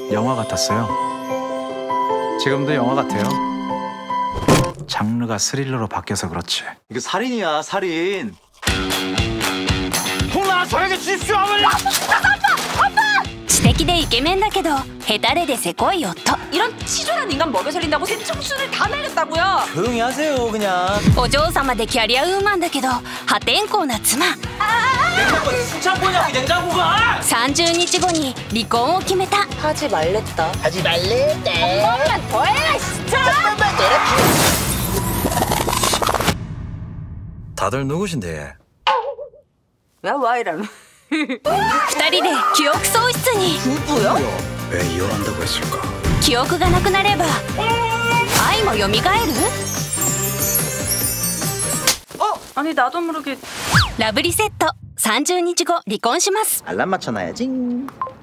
영화 같았어요. 지금도 영화 같아요. 장르가 스릴러로 바뀌어서 그렇지. 이거 살인이야, 살인. 나 저에게 주십시오, 어머니! 知的でイケメンだけどヘタレでせこい夫 이런 치졸한 인간 먹여 살린다고 새 청춘을 다 날렸다고요? 조용히 하세요, 그냥. お嬢様でキャリアウーマンだけど破天荒な妻 냉장고냐고, 냉장고가! 30日後に離婚を決めた 하지 말랬다. 하지 말랬다. 한 번만 더 해라, 진짜! 다들 누구신데? 와 이러면 2人で記憶喪失に 부부요? 왜 이혼한다고 했을까? 記憶がなくなれば愛も蘇る 아니 나도 모르게 ラブリセット30日後離婚します 알람 맞춰놔야지.